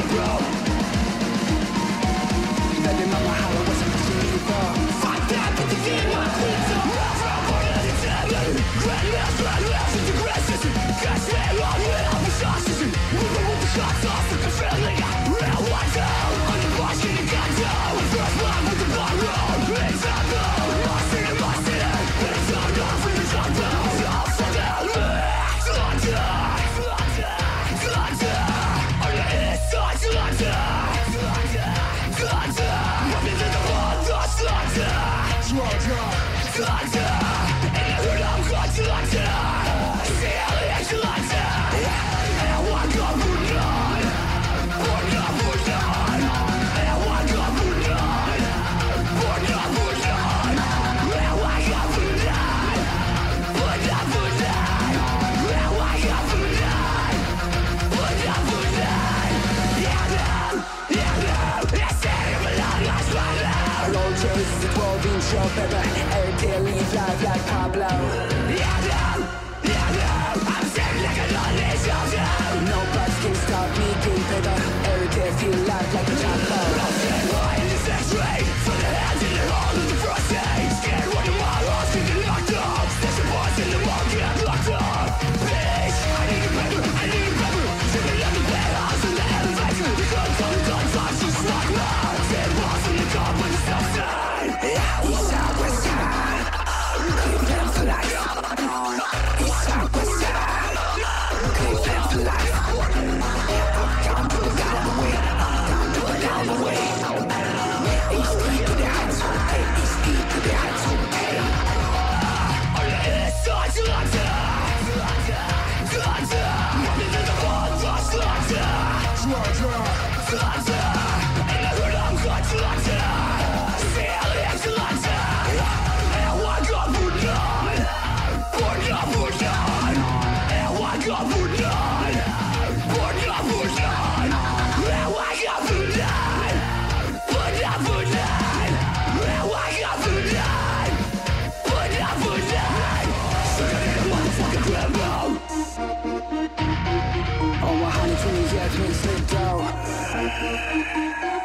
bro. Baby mama holla, what's up to you, bro? Fuck that, put the game on, please. From one at a time, grand ass, into grasses. Catch me on with all the sauces. Moving with the shots off, the feeling. Real ones out, on the boss, getting guns out. First one with the bar roll. It's up, lost in it, it's all gone for the top, it's all for the show, baby. Every day I live life like Pablo. I'm sick like a lonely soldier. Nobody can stop me, getting better. Every day I feel like a champion. I'm staying high in this X-ray. For the hands in the hole of the prostate. Scared when you are lost, you get locked up. There's a boss in the wall, get locked up. Bitch, I need a paper, I need a paper. Sitting on the penthouse in the elevator. The guns on the gun, I'm just like love. Dead walls in the car, but it's outside. East side, west side, Cleveland for life. East side, west side, Cleveland for life. Down to the down the way, down to the down the way. East to the heights, East to the heights, on the east side, slaughter, slaughter. Running in the wall, slaughter, slaughter. In the hood, I'm got slaughter. Oh, my honey, please, yeah, please, sit down.